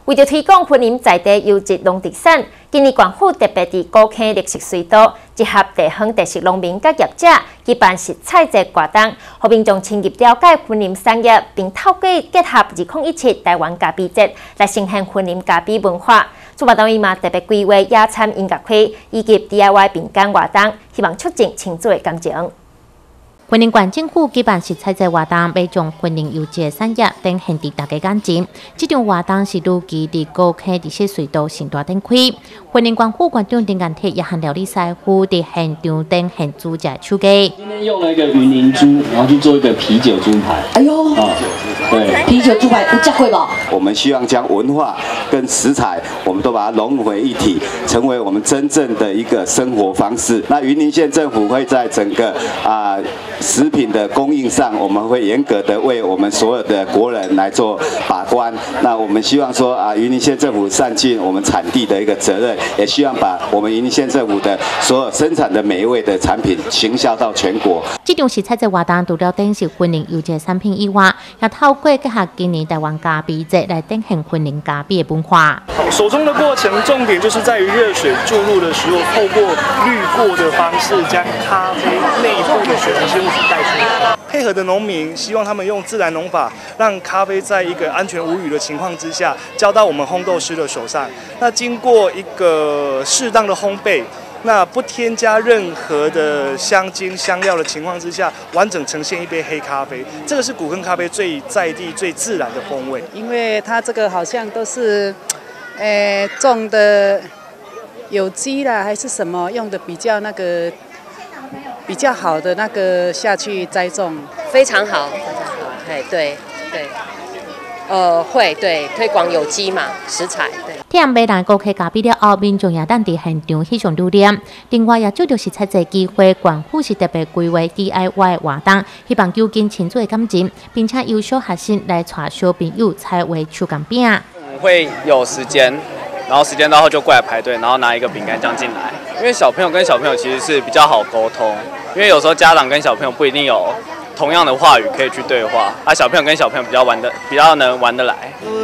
为着推广婚姻在地优质农特产，今年县府特别伫高坑绿色隧道，结合地方特色农民甲业者，举办食菜节活动，互民众深入了解婚姻产业，并透过结合2017台湾咖啡节来呈现婚姻咖啡文化。主办单位嘛特别规划野餐音乐会以及 DIY 民间活动，希望促进亲子的感情。婚姻县政府举办食菜节活动，要将婚姻优质的产业展现伫大家眼前。这场活动是如期伫高坑绿色隧道盛大展开。婚姻县副县长丁干铁也和料理师傅伫现场展现猪脚手艺。 今天用了一个云林猪，然后去做一个啤酒猪排。 哎呦，对，啤酒猪排有吃过吧？ 我们希望将文化跟食材，我们都把它融为一体，成为我们真正的一个生活方式。那云林县政府会在整个食品的供应上，我们会严格的为我们所有的国人来做把关。那我们希望说云林县政府善尽我们产地的一个责任，也希望把我们云林县政府的所有生产的每一位的产品行销到全国。 这场食菜节活动除了展示婚姻优质产品以外，也透过结合今年台湾咖啡节来展现婚姻咖啡的文化。 手冲的过程重点就是在于热水注入的时候，透过滤过的方式将咖啡内部的水溶性物质带出来。配合的农民希望他们用自然农法，让咖啡在一个安全无虞的情况之下交到我们烘豆师的手上。那经过一个适当的烘焙，那不添加任何的香精香料的情况之下，完整呈现一杯黑咖啡。这个是古坑咖啡最在地、最自然的风味。 因为它这个好像都是，种的有机啦，还是什么用的比较那个比较好的那个下去栽种， 非常好，非常好。哎，对对。会对推广有机嘛食材。对。 听买来高坑咖啡了后，民众也等伫现场翕相留念。另外，也借着食菜节机会，县府是特别规划 DIY 活动，希望揪紧亲子的感情，并且由小学生来带小朋友采为手工饼。 我们会有时间，然后时间到后就过来排队，然后拿一个饼干这样进来。因为小朋友跟小朋友其实是比较好沟通，因为有时候家长跟小朋友不一定有同样的话语可以去对话，小朋友跟小朋友比较能玩得来。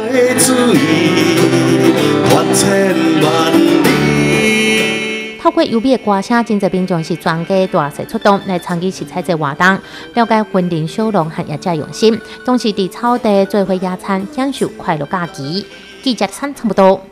透过优美的歌声，真侪民众是全家大细出动来参与食菜节活动，了解婚姻小农和业者用心，同时伫草地做伙野餐，享受快乐假期。记者参差不多。